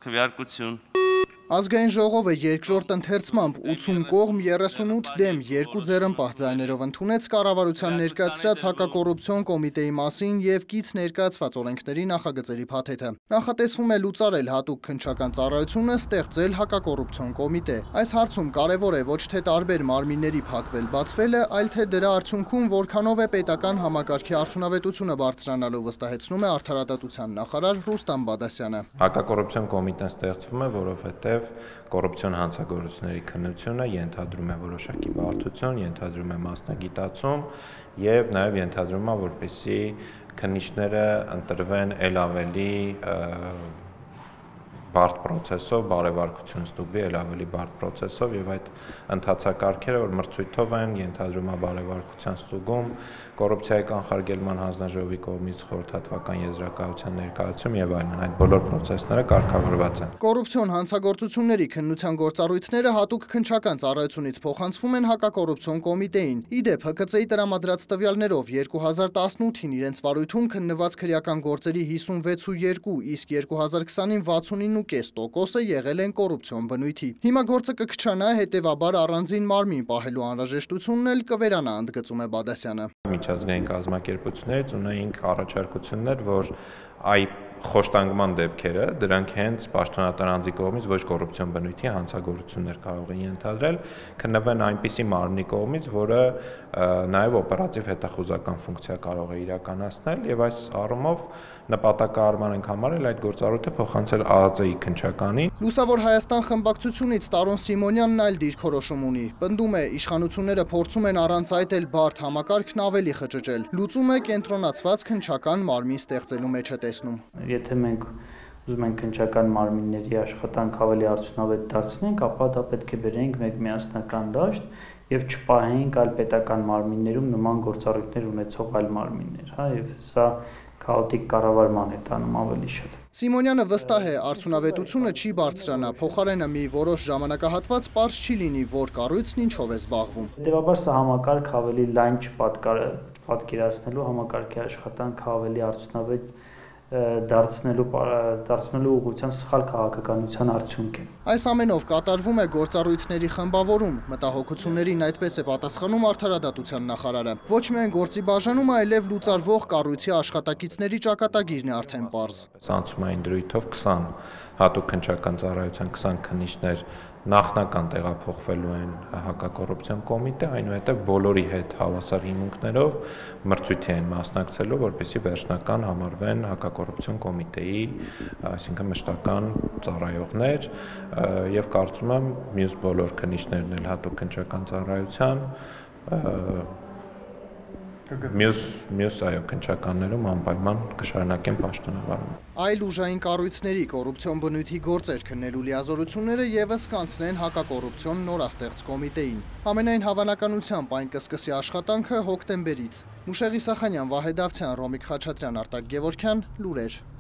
Քվեարկություն։ Ազգային ժողովը երկրորդ ընթերցմամբ 80 կողմ 38 դեմ 2 ձեռնպահ ձայներով ընդունեց կառավարության ներկայացրած հակակոռուպցիոն կոմիտեի մասին եւ կից ներկայացված օրենքների նախագծերի փաթեթը։ Նախատեսվում է լուծարել հատուկ քննչական ծառայությունը, ստեղծել հակակոռուպցիոն կոմիտե։ Այս հարցում կարևոր է ոչ թե տարբեր մարմինների փակվել-բացվելը, այլ թե դրա արդյունքում որքանով է պետական համակարգի արդյունավետությունը բարձրանալու, վստահեցնում է արդարադատության նախարար Ռուստամ Բադասյանը։ Հակակոռուպցիոն կոմիտեն ստեղծվում է, որովհետև կոռուպցիոն հանցագործությունների քննությունը ենթադրում է որոշակի բարդություն, ենթադրում է մասնագիտացում եւ նաեւ ենթադրում է, որպեսզի քննիչները ընտրվեն ել ավելի բարդ process-ով, բարեվարկություն ստուգվի ել ավելի բարդ process-ով եւ այդ ընթացակարգերը, որ մրցույթով են, ենթադրում է բարեվարկության ստուգում, կոռուպցիայի կանխարգելման հանձնաժողովի կողմից խորհրդատվական եզրակացության ներկայացում եւ այլն, այդ բոլոր process-ները կարգավորված են։ Կոռուպցիոն հանցագործությունների քննության գործառույթները հատուկ քննչական ծառայությունից փոխանցվում են հակակոռուպցիոն կոմիտեին։ Իդեպ ՀԿՑ-ի տրամադրած տվյալներով 2018-ին իրենց վարույթում քննված քրեական գործերի 56.2, իսկ 2020-ին 69.5%-ը եղել են կոռուպցիոն բնույթի։ Հիմա գործը կքչանա, հետևաբար առանձին մարմին պահելու անհրաժեշտությունն էլ կվերանա, ընդգծում է Բադասյանը։ Միջազգային կազմակերպություններից ունեինք առաջարկություններ, որ այդ խոշտանգման դեպքերը դրանք հենց պաշտոնատար անձի կողմից ոչ կոռուպցիոն բնույթի հանցագործություններ կարող են ենթադրել, քննվեն այնպիսի մարմնի կողմից, որը նաև օպերատիվ հետախուզական ֆունկցիա կարող է իրականացնել եւ այս առումով նպատակահարմար ենք համարել այդ գործառույթը փոխանցել ԱԱԾ-ի քննչականին։ Լուսավոր Հայաստան խմբակցությունից Տարոն Սիմոնյանն այլ դիրքորոշում ունի։ Պնդում է, իշխանությունները փորձում են առանց այդ էլ բարդ համակարգն ավելի խճճել։ Լուծումը կենտրոնացված քննչական մարմին ստեղծելու մեջ է տեսնում։ Եթե մենք ուզում ենք քննչական մարմինների աշխատանք ավելի արդյունավետ դարձնենք, ապա դա պետք է բերենք մեկ միասնական դաշտ եւ չպահենք այլ պետական մարմիններում նման գործառույթներ ունեցող այլ մարմիններ, հա, եւ սա քաոտիկ կառավարման է տանում ավելի շատ։ Սիմոնյանը վստահ է, արդյունավետությունը չի բարձրանա, փոխարենը մի որոշ ժամանակահատված պարզ չի լինի, որ կառույցն ինչով է զբաղվում։ Հետևաբար սա համակարգ ավելի լայն չպատկերացնելու, համակարգի աշխատանք ավելի արդյունավետ դարձնելու ուղղությամբ սխալ քաղաքականության արդյունք է։ Այս ամենով կատարվում է գործառույթների խմբավորում, մտահոգություններին այդպես է պատասխանում արդարադատության նախարարը։ Ոչ միայն գործի բաժանումը, այլև լուծարվող կառույցի աշխատակիցների ճակատագիրն է արդեն պարզ։ Անցումային դրույթով 20 հատուկ քննչական ծառայության 20 քննիչներ նախնական տեղափոխվելու են հակակոռուպցիոն կոմիտե, այնուհետև բոլորի հետ հավասար հիմունքներով մրցույթի են մասնակցելու, որպեսզի վերջնական համարվեն հակակոռուպցիոն կոմիտեի, այսինքն մշտական ծառայողներ, եւ կարծում եմ մյուս բոլոր քննիչներն էլ հատուկ քննչական ծառայության մյուս այո քննչականներում անպայման կշարունակեն պաշտոնավարումը։ Այլ ուժային կառույցների կոռուպցիոն բնույթի գործեր քննելու լիազորությունները եւս կանցնեն հակակոռուպցիոն նորաստեղծ կոմիտեին։ Ամենայն հավանականությամբ այն կսկսի աշխատանքը հոկտեմբերից։ Նուշեղի Սախանյան, Վահե Դավթյան, Ռոմիկ Խաչատրյան, Արտակ Գևորգյան, Լուրեր։